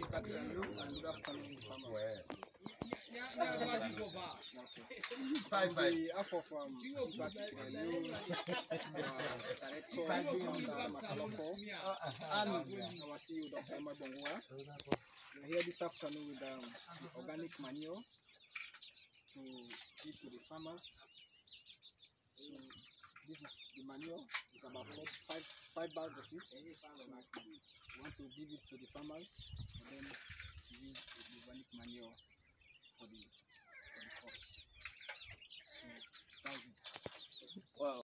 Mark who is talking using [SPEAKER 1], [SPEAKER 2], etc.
[SPEAKER 1] Good afternoon, farmers.
[SPEAKER 2] Five.
[SPEAKER 1] The half of practice new director Makaloko and our CEO Dr. Emma Bongwa. We're here this afternoon with the organic manure to give to the farmers. So this is the manure. It's about five bags of it. So we want to give it to the farmers for them to use the organic manure for the crops. So